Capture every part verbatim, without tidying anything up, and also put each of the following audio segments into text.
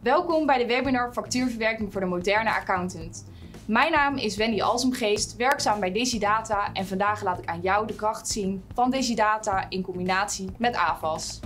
Welkom bij de webinar Factuurverwerking voor de moderne accountant. Mijn naam is Wendy Alsemgeest, werkzaam bij Desidata en vandaag laat ik aan jou de kracht zien van Desidata in combinatie met A V A S.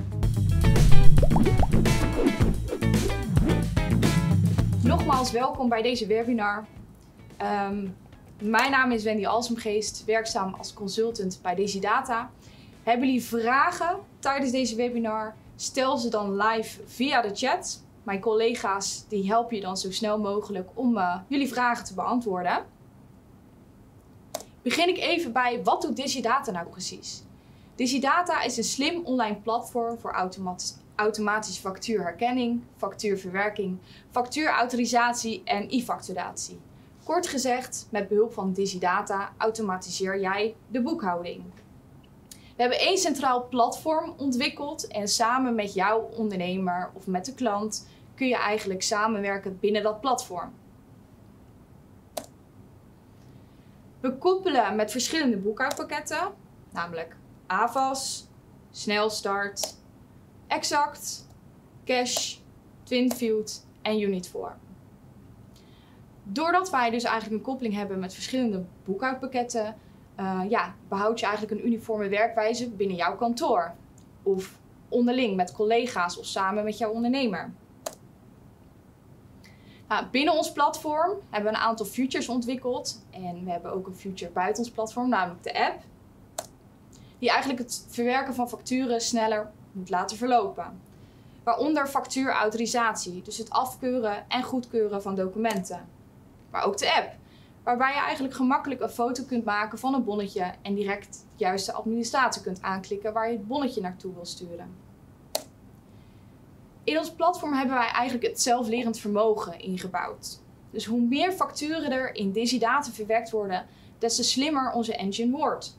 Nogmaals welkom bij deze webinar. Um, mijn naam is Wendy Alsemgeest, werkzaam als consultant bij Desidata. Hebben jullie vragen tijdens deze webinar? Stel ze dan live via de chat. Mijn collega's die helpen je dan zo snel mogelijk om uh, jullie vragen te beantwoorden. Begin ik even bij, wat doet Desidata nou precies? Desidata is een slim online platform voor automat automatische factuurherkenning, factuurverwerking, factuurautorisatie en e-facturatie. Kort gezegd, met behulp van Desidata automatiseer jij de boekhouding. We hebben één centraal platform ontwikkeld en samen met jouw ondernemer of met de klant kun je eigenlijk samenwerken binnen dat platform. We koppelen met verschillende boekhoudpakketten, namelijk A V A S, Snelstart, Exact, Cash, TwinField en Unit4. Doordat wij dus eigenlijk een koppeling hebben met verschillende boekhoudpakketten, Uh, ja, behoud je eigenlijk een uniforme werkwijze binnen jouw kantoor. Of onderling met collega's of samen met jouw ondernemer. Nou, binnen ons platform hebben we een aantal features ontwikkeld. En we hebben ook een feature buiten ons platform, namelijk de app. Die eigenlijk het verwerken van facturen sneller moet laten verlopen. Waaronder factuurautorisatie, dus het afkeuren en goedkeuren van documenten. Maar ook de app, waarbij je eigenlijk gemakkelijk een foto kunt maken van een bonnetje en direct de juiste administratie kunt aanklikken waar je het bonnetje naartoe wil sturen. In ons platform hebben wij eigenlijk het zelflerend vermogen ingebouwd. Dus hoe meer facturen er in Desidata verwerkt worden, des te slimmer onze engine wordt.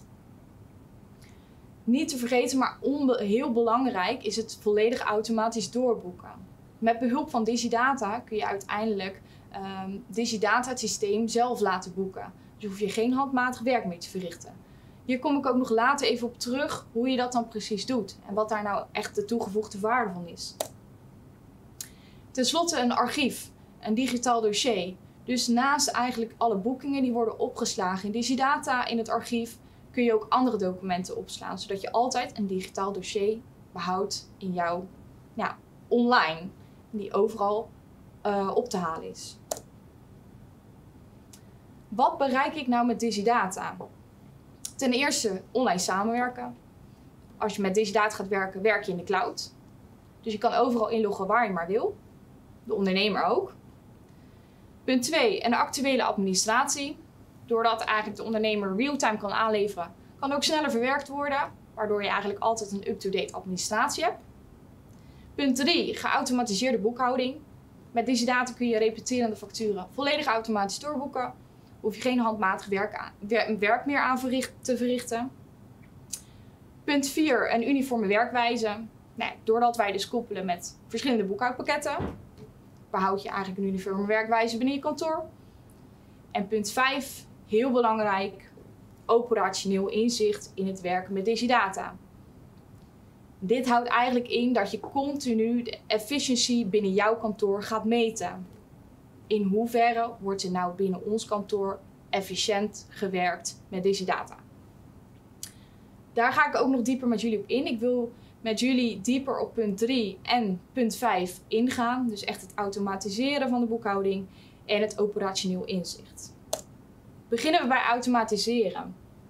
Niet te vergeten, maar heel belangrijk, is het volledig automatisch doorboeken. Met behulp van Desidata kun je uiteindelijk Um, Desidata het systeem zelf laten boeken. Dus hoef je geen handmatig werk meer te verrichten. Hier kom ik ook nog later even op terug hoe je dat dan precies doet. En wat daar nou echt de toegevoegde waarde van is. Ten slotte een archief, een digitaal dossier. Dus naast eigenlijk alle boekingen die worden opgeslagen in Desidata in het archief, kun je ook andere documenten opslaan. Zodat je altijd een digitaal dossier behoudt in jouw ja, online. Die overal uh, op te halen is. Wat bereik ik nou met Desidata? Ten eerste online samenwerken. Als je met Desidata gaat werken, werk je in de cloud. Dus je kan overal inloggen waar je maar wil. De ondernemer ook. Punt twee, een actuele administratie. Doordat eigenlijk de ondernemer real-time kan aanleveren, kan ook sneller verwerkt worden. Waardoor je eigenlijk altijd een up-to-date administratie hebt. Punt drie, geautomatiseerde boekhouding. Met Desidata kun je repeterende facturen volledig automatisch doorboeken. Hoef je geen handmatig werk, aan, werk meer aan verricht, te verrichten. Punt vier, een uniforme werkwijze. Nou, doordat wij dus koppelen met verschillende boekhoudpakketten, behoud je eigenlijk een uniforme werkwijze binnen je kantoor. En punt vijf, heel belangrijk, operationeel inzicht in het werken met Desidata. Dit houdt eigenlijk in dat je continu de efficiëntie binnen jouw kantoor gaat meten. In hoeverre wordt er nou binnen ons kantoor efficiënt gewerkt met Desidata? Daar ga ik ook nog dieper met jullie op in. Ik wil met jullie dieper op punt drie en punt vijf ingaan. Dus echt het automatiseren van de boekhouding en het operationeel inzicht. Beginnen we bij automatiseren.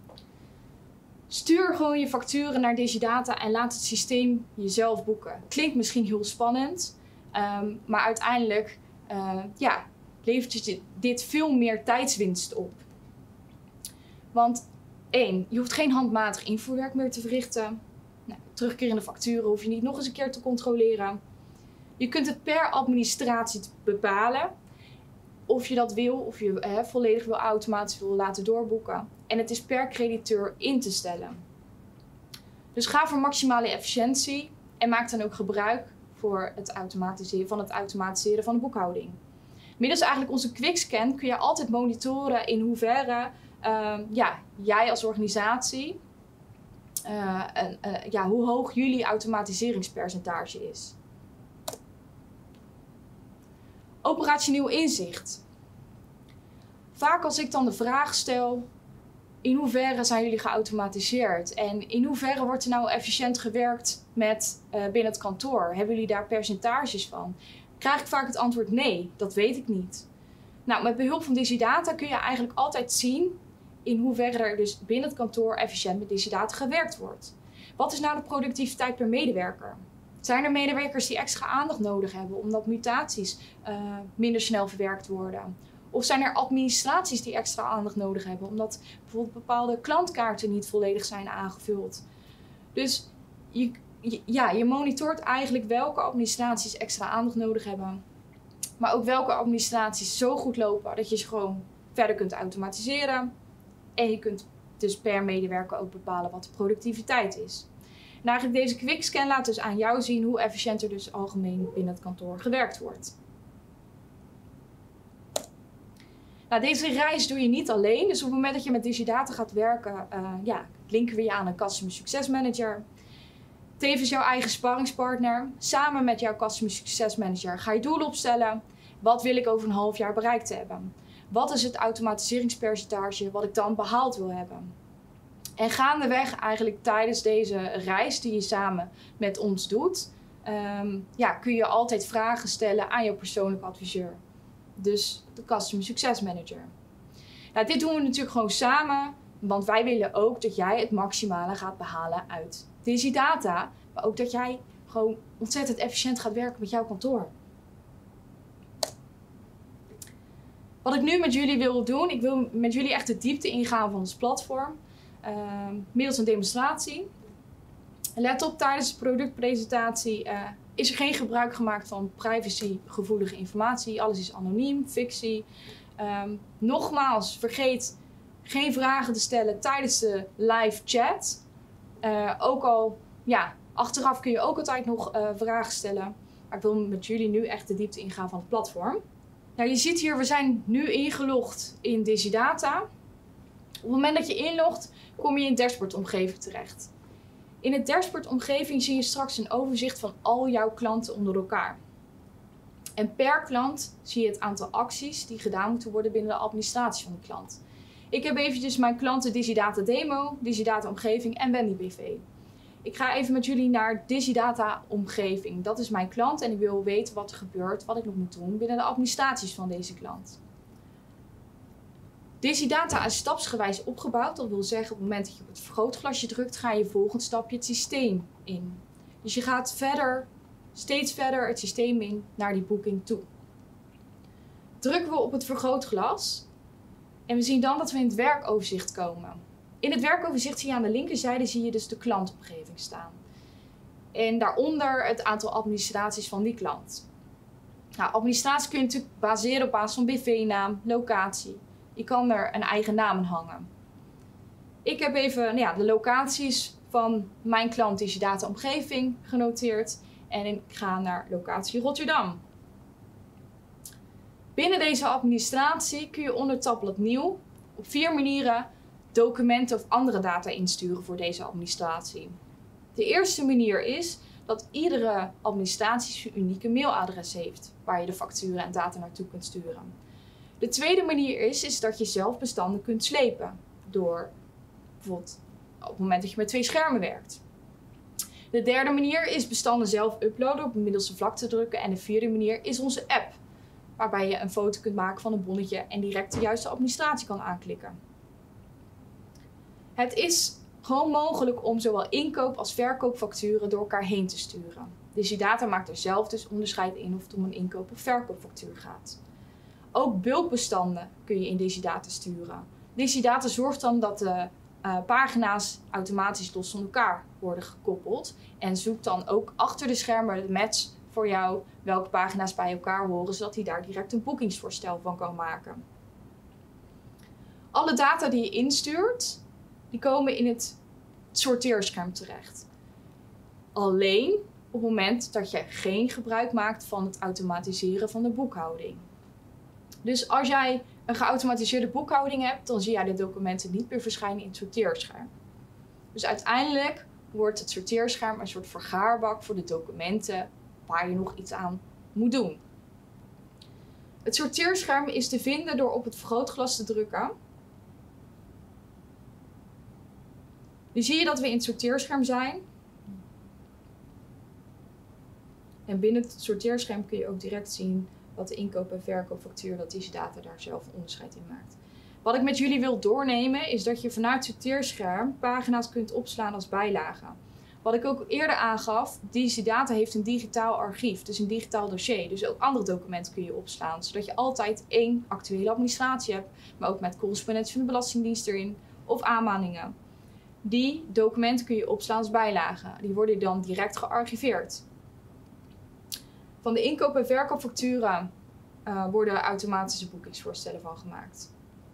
Stuur gewoon je facturen naar Desidata en laat het systeem jezelf boeken. Klinkt misschien heel spannend, um, maar uiteindelijk uh, ja, levert je dit veel meer tijdswinst op. Want één, je hoeft geen handmatig invoerwerk meer te verrichten. Nou, terugkerende facturen hoef je niet nog eens een keer te controleren. Je kunt het per administratie bepalen of je dat wil, of je hè, volledig wil automatisch wil laten doorboeken. En het is per crediteur in te stellen. Dus ga voor maximale efficiëntie en maak dan ook gebruik voor het automatiseren, van het automatiseren van de boekhouding. Middels eigenlijk onze quickscan kun je altijd monitoren in hoeverre uh, ja, jij als organisatie, uh, en, uh, ja, hoe hoog jullie automatiseringspercentage is. Operationeel inzicht. Vaak als ik dan de vraag stel, in hoeverre zijn jullie geautomatiseerd? En in hoeverre wordt er nou efficiënt gewerkt met, uh, binnen het kantoor? Hebben jullie daar percentages van? Krijg ik vaak het antwoord nee, dat weet ik niet. Nou, met behulp van Digidata kun je eigenlijk altijd zien in hoeverre er dus binnen het kantoor efficiënt met Digidata gewerkt wordt. Wat is nou de productiviteit per medewerker? Zijn er medewerkers die extra aandacht nodig hebben omdat mutaties uh, minder snel verwerkt worden? Of zijn er administraties die extra aandacht nodig hebben omdat bijvoorbeeld bepaalde klantkaarten niet volledig zijn aangevuld? Dus je, je, ja, je monitort eigenlijk welke administraties extra aandacht nodig hebben. Maar ook welke administraties zo goed lopen dat je ze gewoon verder kunt automatiseren. En je kunt dus per medewerker ook bepalen wat de productiviteit is. En eigenlijk deze quickscan laat dus aan jou zien hoe efficiënt er dus algemeen binnen het kantoor gewerkt wordt. Nou, deze reis doe je niet alleen. Dus op het moment dat je met Digidata gaat werken, uh, ja, linken we je aan een Customer Success Manager. Tevens jouw eigen sparringspartner. Samen met jouw Customer Success Manager ga je doelen opstellen. Wat wil ik over een half jaar bereikt hebben? Wat is het automatiseringspercentage wat ik dan behaald wil hebben? En gaandeweg eigenlijk tijdens deze reis die je samen met ons doet, um, ja, kun je altijd vragen stellen aan jouw persoonlijke adviseur. Dus de Customer Success Manager. Nou, dit doen we natuurlijk gewoon samen, want wij willen ook dat jij het maximale gaat behalen uit Digidata. Maar ook dat jij gewoon ontzettend efficiënt gaat werken met jouw kantoor. Wat ik nu met jullie wil doen, ik wil met jullie echt de diepte ingaan van ons platform. Uh, middels een demonstratie. Let op, tijdens de productpresentatie uh, is er geen gebruik gemaakt van privacygevoelige informatie. Alles is anoniem, fictie. Um, nogmaals, vergeet geen vragen te stellen tijdens de live chat. Uh, ook al, ja, achteraf kun je ook altijd nog uh, vragen stellen. Maar ik wil met jullie nu echt de diepte ingaan van het platform. Nou, je ziet hier, we zijn nu ingelogd in Digidata. Op het moment dat je inlogt, kom je in een dashboardomgeving terecht. In het dashboardomgeving zie je straks een overzicht van al jouw klanten onder elkaar. En per klant zie je het aantal acties die gedaan moeten worden binnen de administratie van de klant. Ik heb eventjes mijn klanten Digidata Demo, Digidata Omgeving en Wendy B V. Ik ga even met jullie naar Digidata Omgeving. Dat is mijn klant en ik wil weten wat er gebeurt, wat ik nog moet doen binnen de administraties van deze klant. Digidata is stapsgewijs opgebouwd. Dat wil zeggen, op het moment dat je op het vergrootglasje drukt, ga je volgend stapje het systeem in. Dus je gaat verder, steeds verder het systeem in naar die boeking toe. Drukken we op het vergrootglas en we zien dan dat we in het werkoverzicht komen. In het werkoverzicht zie je aan de linkerzijde zie je dus de klantomgeving staan. En daaronder het aantal administraties van die klant. Nou, administratie kun je natuurlijk baseren op basis van B V-naam, locatie. Je kan er een eigen naam aan hangen. Ik heb even nou ja, de locaties van mijn klant Digidata Omgeving genoteerd. En ik ga naar locatie Rotterdam. Binnen deze administratie kun je onder tabblad nieuw op vier manieren documenten of andere data insturen voor deze administratie. De eerste manier is dat iedere administratie zijn unieke mailadres heeft, waar je de facturen en data naartoe kunt sturen. De tweede manier is, is dat je zelf bestanden kunt slepen, door bijvoorbeeld op het moment dat je met twee schermen werkt. De derde manier is bestanden zelf uploaden op middels een vlak te drukken. En de vierde manier is onze app, waarbij je een foto kunt maken van een bonnetje en direct de juiste administratie kan aanklikken. Het is gewoon mogelijk om zowel inkoop- als verkoopfacturen door elkaar heen te sturen. Digidata maakt er zelf dus onderscheid in of het om een inkoop- of verkoopfactuur gaat. Ook bulkbestanden kun je in Digidata sturen. Digidata zorgt dan dat de uh, pagina's automatisch los van elkaar worden gekoppeld. En zoekt dan ook achter de schermen de match voor jou welke pagina's bij elkaar horen, zodat hij daar direct een boekingsvoorstel van kan maken. Alle data die je instuurt, die komen in het sorteerscherm terecht. Alleen op het moment dat je geen gebruik maakt van het automatiseren van de boekhouding. Dus als jij een geautomatiseerde boekhouding hebt, dan zie jij de documenten niet meer verschijnen in het sorteerscherm. Dus uiteindelijk wordt het sorteerscherm een soort vergaarbak voor de documenten waar je nog iets aan moet doen. Het sorteerscherm is te vinden door op het vergrootglas te drukken. Nu zie je dat we in het sorteerscherm zijn. En binnen het sorteerscherm kun je ook direct zien wat de inkoop- en verkoopfactuur, dat DigiData daar zelf onderscheid in maakt. Wat ik met jullie wil doornemen is dat je vanuit het sorteerscherm pagina's kunt opslaan als bijlagen. Wat ik ook eerder aangaf, DigiData heeft een digitaal archief, dus een digitaal dossier. Dus ook andere documenten kun je opslaan, zodat je altijd één actuele administratie hebt, maar ook met correspondentie van de Belastingdienst erin of aanmaningen. Die documenten kun je opslaan als bijlagen. Die worden dan direct gearchiveerd. Van de inkoop- en verkoopfacturen uh, worden automatische boekingsvoorstellen van gemaakt.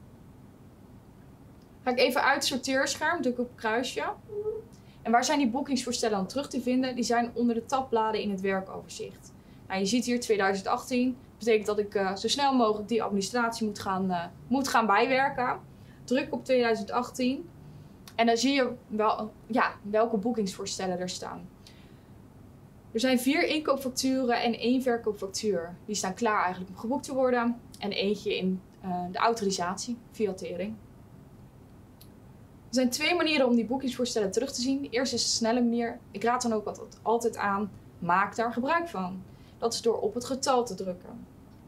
Ga ik even uit het sorteerscherm, druk op het kruisje. En waar zijn die boekingsvoorstellen dan terug te vinden? Die zijn onder de tabbladen in het werkoverzicht. Nou, je ziet hier tweeduizend achttien. Dat betekent dat ik uh, zo snel mogelijk die administratie moet gaan, uh, moet gaan bijwerken. Druk op tweeduizend achttien. En dan zie je wel, ja, welke boekingsvoorstellen er staan. Er zijn vier inkoopfacturen en één verkoopfactuur. Die staan klaar eigenlijk om geboekt te worden. En eentje in uh, de autorisatie via Tering. Er zijn twee manieren om die boekingsvoorstellen terug te zien. Eerst is de snelle manier. Ik raad dan ook altijd, altijd aan, maak daar gebruik van. Dat is door op het getal te drukken.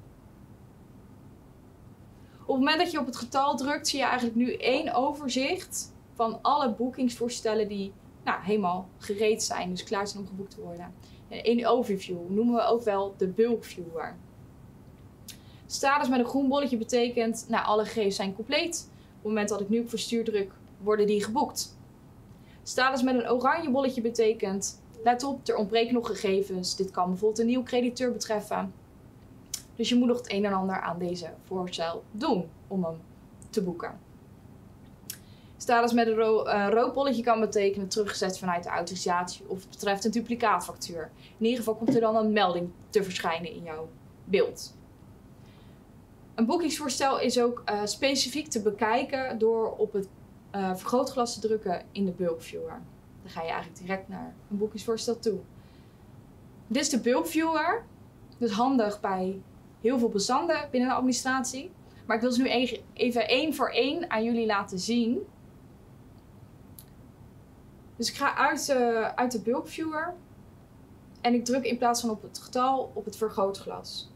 Op het moment dat je op het getal drukt, zie je eigenlijk nu één overzicht van alle boekingsvoorstellen die nou, helemaal gereed zijn, dus klaar zijn om geboekt te worden. En één overview noemen we ook wel de bulk viewer. Status met een groen bolletje betekent, nou, alle gegevens zijn compleet. Op het moment dat ik nu op verstuur druk, worden die geboekt. Status met een oranje bolletje betekent, let op, er ontbreken nog gegevens. Dit kan bijvoorbeeld een nieuwe crediteur betreffen. Dus je moet nog het een en ander aan deze voorstel doen om hem te boeken. Status met een ro uh, rood bolletje kan betekenen teruggezet vanuit de autorisatie of het betreft een duplicaatfactuur. In ieder geval komt er dan een melding te verschijnen in jouw beeld. Een boekingsvoorstel is ook uh, specifiek te bekijken door op het uh, vergrootglas te drukken in de bulk viewer. Dan ga je eigenlijk direct naar een boekingsvoorstel toe. Dit is de bulk viewer. Dus handig bij heel veel bestanden binnen de administratie. Maar ik wil ze nu even één voor één aan jullie laten zien. Dus ik ga uit, uh, uit de bulk viewer. En ik druk in plaats van op het getal op het vergrootglas.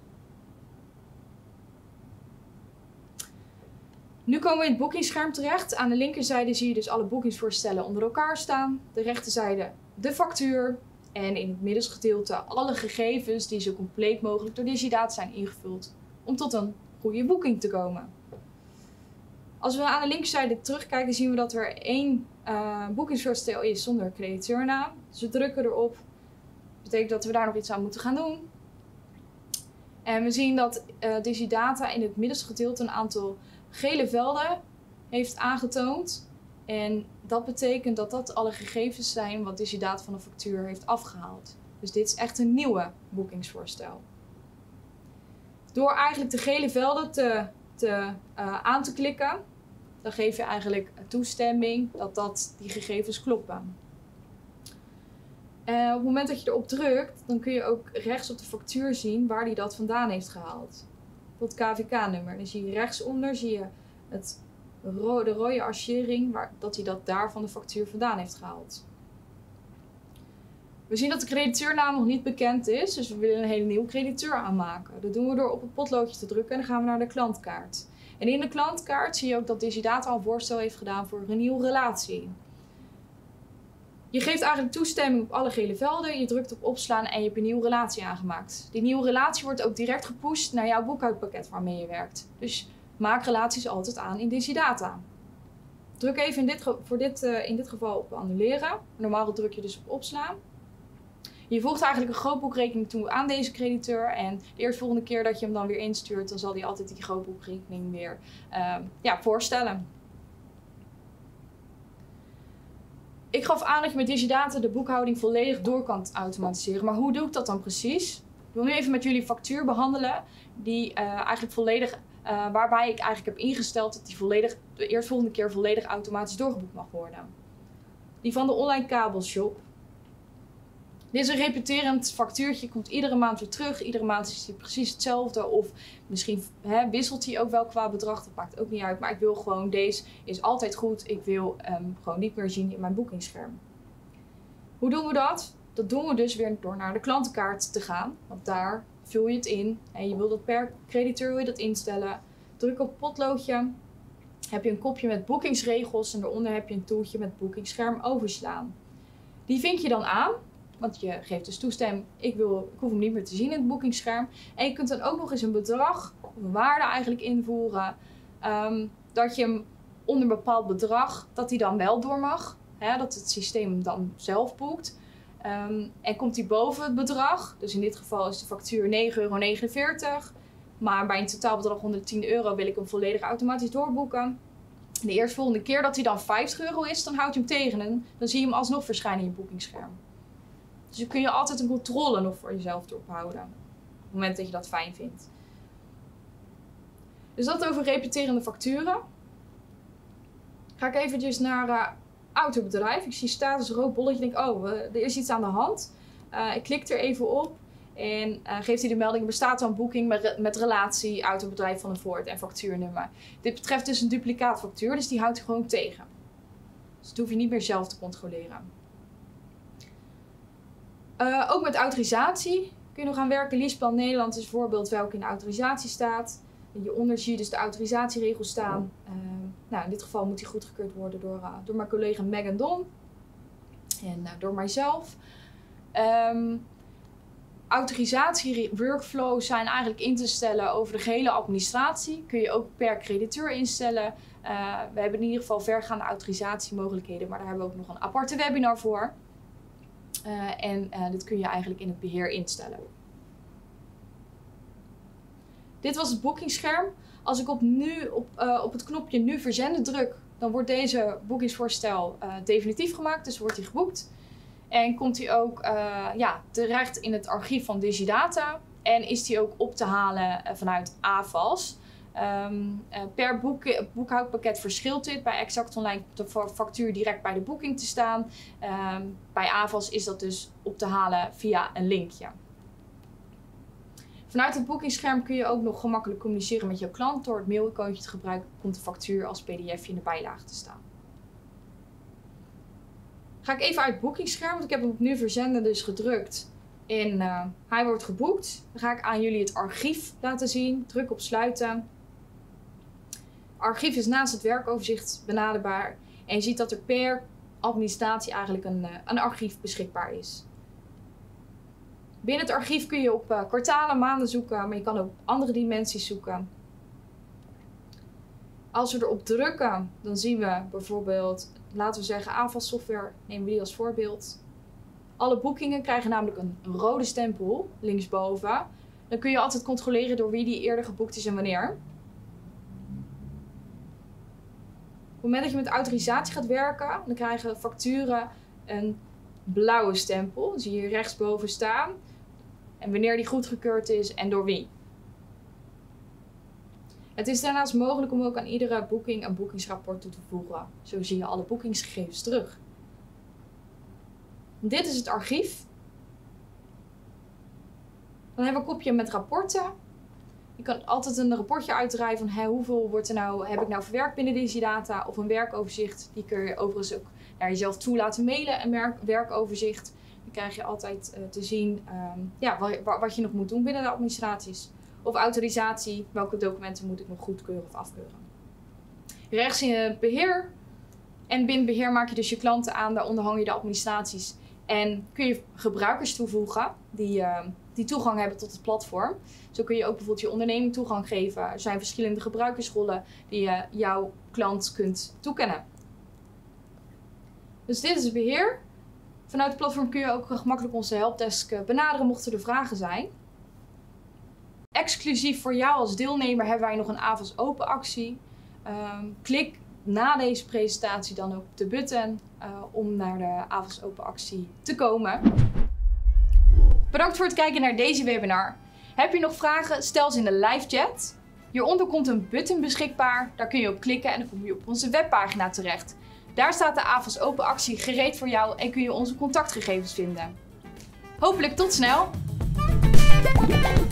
Nu komen we in het boekingsscherm terecht. Aan de linkerzijde zie je dus alle boekingsvoorstellen onder elkaar staan. De rechterzijde de factuur. En in het middenste gedeelte alle gegevens die zo compleet mogelijk door DigiData zijn ingevuld. Om tot een goede boeking te komen. Als we aan de linkerzijde terugkijken, zien we dat er één uh, boekingsvoorstel is zonder crediteurnaam. Dus we drukken erop. Dat betekent dat we daar nog iets aan moeten gaan doen. En we zien dat uh, DigiData in het middenste gedeelte een aantal gele velden heeft aangetoond. En dat betekent dat dat alle gegevens zijn wat DigiData van de factuur heeft afgehaald. Dus dit is echt een nieuwe boekingsvoorstel. Door eigenlijk de gele velden te, te, uh, aan te klikken, dan geef je eigenlijk toestemming dat, dat die gegevens kloppen. En op het moment dat je erop drukt, dan kun je ook rechts op de factuur zien waar hij dat vandaan heeft gehaald. Dat K V K-nummer. Dan zie je rechtsonder zie je het ro de rode archering, waar, dat hij dat daar van de factuur vandaan heeft gehaald. We zien dat de crediteurnaam nog niet bekend is, dus we willen een hele nieuwe crediteur aanmaken. Dat doen we door op het potloodje te drukken en dan gaan we naar de klantkaart. En in de klantkaart zie je ook dat DigiData al een voorstel heeft gedaan voor een nieuwe relatie. Je geeft eigenlijk toestemming op alle gele velden, je drukt op opslaan en je hebt een nieuwe relatie aangemaakt. Die nieuwe relatie wordt ook direct gepusht naar jouw boekhoudpakket waarmee je werkt. Dus maak relaties altijd aan in DigiData. Druk even in dit, voor dit, uh, in dit geval op annuleren. Normaal druk je dus op opslaan. Je voegt eigenlijk een grootboekrekening toe aan deze crediteur. En de eerstvolgende keer dat je hem dan weer instuurt, dan zal hij altijd die grootboekrekening weer uh, ja, voorstellen. Ik gaf aan dat je met DigiData de boekhouding volledig door kan automatiseren. Maar hoe doe ik dat dan precies? Ik wil nu even met jullie factuur behandelen, die uh, eigenlijk volledig, uh, waarbij ik eigenlijk heb ingesteld dat die volledig, de eerstvolgende keer volledig automatisch doorgeboekt mag worden. Die van de online kabelshop. Dit is een repeterend factuurtje, komt iedere maand weer terug. Iedere maand is hij precies hetzelfde of misschien hè, wisselt hij ook wel qua bedrag. Dat maakt ook niet uit, maar ik wil gewoon, deze is altijd goed. Ik wil hem gewoon niet meer zien in mijn boekingsscherm. Hoe doen we dat? Dat doen we dus weer door naar de klantenkaart te gaan, want daar vul je het in. En je wil dat per crediteur wil je dat instellen. Druk op potloodje, heb je een kopje met boekingsregels en daaronder heb je een toeltje met boekingsscherm overslaan. Die vind je dan aan. Want je geeft dus toestemming, ik, wil, ik hoef hem niet meer te zien in het boekingsscherm. En je kunt dan ook nog eens een bedrag, of een waarde eigenlijk invoeren. Um, dat je hem onder een bepaald bedrag, dat hij dan wel door mag. Hè, dat het systeem hem dan zelf boekt. Um, en komt hij boven het bedrag, dus in dit geval is de factuur negen euro negenenveertig. Maar bij een totaalbedrag honderdtien euro wil ik hem volledig automatisch doorboeken. De eerstvolgende keer dat hij dan vijftig euro is, dan houdt je hem tegen en dan zie je hem alsnog verschijnen in je boekingsscherm. Dus dan kun je altijd een controle nog voor jezelf erop houden. Op het moment dat je dat fijn vindt. Dus dat over repeterende facturen. Ga ik eventjes naar uh, autobedrijf. Ik zie status rood bolletje. Ik denk, oh, uh, er is iets aan de hand. Uh, ik klik er even op. En uh, geeft hij de melding, bestaat er een boeking met, met relatie, autobedrijf van de Voort en factuurnummer. Dit betreft dus een duplicaatfactuur, dus die houdt hij gewoon tegen. Dus dat hoef je niet meer zelf te controleren. Uh, ook met autorisatie kun je nog aan werken. Leaseplan Nederland is een voorbeeld welke in de autorisatie staat. Hieronder zie je dus de autorisatieregels staan. Uh, nou, in dit geval moet die goedgekeurd worden door, uh, door mijn collega Megan Don. En uh, door mijzelf. Um, Autorisatieworkflows zijn eigenlijk in te stellen over de gehele administratie. Kun je ook per crediteur instellen. Uh, we hebben in ieder geval vergaande autorisatiemogelijkheden, maar daar hebben we ook nog een aparte webinar voor. Uh, en uh, dit kun je eigenlijk in het beheer instellen. Dit was het boekingsscherm. Als ik op, nu, op, uh, op het knopje nu verzenden druk, dan wordt deze boekingsvoorstel uh, definitief gemaakt. Dus wordt hij geboekt. En komt hij ook uh, ja, terecht in het archief van Digidata. En is hij ook op te halen uh, vanuit A V A S. Um, uh, per boek, boekhoudpakket verschilt dit. Bij Exact Online komt de factuur direct bij de boeking te staan. Um, bij A V A S is dat dus op te halen via een linkje. Vanuit het boekingsscherm kun je ook nog gemakkelijk communiceren met jouw klant. Door het mailicoontje te gebruiken komt de factuur als P D F in de bijlage te staan. Ga ik even uit het boekingsscherm, want ik heb hem op nu verzenden dus gedrukt. En uh, hij wordt geboekt. Dan ga ik aan jullie het archief laten zien. Druk op sluiten. Archief is naast het werkoverzicht benaderbaar. En je ziet dat er per administratie eigenlijk een, uh, een archief beschikbaar is. Binnen het archief kun je op uh, kwartalen, maanden zoeken, maar je kan ook andere dimensies zoeken. Als we erop drukken, dan zien we bijvoorbeeld, laten we zeggen A V A S software, nemen we die als voorbeeld. Alle boekingen krijgen namelijk een rode stempel linksboven. Dan kun je altijd controleren door wie die eerder geboekt is en wanneer. Op het moment dat je met autorisatie gaat werken, dan krijgen facturen een blauwe stempel. Dat zie je hier rechtsboven staan. En wanneer die goedgekeurd is en door wie. Het is daarnaast mogelijk om ook aan iedere boeking een boekingsrapport toe te voegen. Zo zie je alle boekingsgegevens terug. Dit is het archief. Dan hebben we een kopje met rapporten. Je kan altijd een rapportje uitdraaien van hè, hoeveel wordt er nou, heb ik nou verwerkt binnen Digidata. Of een werkoverzicht. Die kun je overigens ook naar jezelf toe laten mailen. Een werkoverzicht. Dan krijg je altijd uh, te zien um, ja, wat, wat je nog moet doen binnen de administraties. Of autorisatie. Welke documenten moet ik nog goedkeuren of afkeuren. Rechts in het beheer. En binnen beheer maak je dus je klanten aan. Daaronder hang je de administraties. En kun je gebruikers toevoegen die, uh, die toegang hebben tot het platform. Zo kun je ook bijvoorbeeld je onderneming toegang geven. Er zijn verschillende gebruikersrollen die je jouw klant kunt toekennen. Dus dit is het beheer. Vanuit het platform kun je ook gemakkelijk onze helpdesk benaderen mochten er vragen zijn. Exclusief voor jou als deelnemer hebben wij nog een A V A S open actie. Um, klik na deze presentatie dan ook op de button uh, om naar de A V A S open actie te komen. Bedankt voor het kijken naar deze webinar. Heb je nog vragen? Stel ze in de live chat. Hieronder komt een button beschikbaar. Daar kun je op klikken en dan kom je op onze webpagina terecht. Daar staat de A V A S open actie gereed voor jou en kun je onze contactgegevens vinden. Hopelijk tot snel!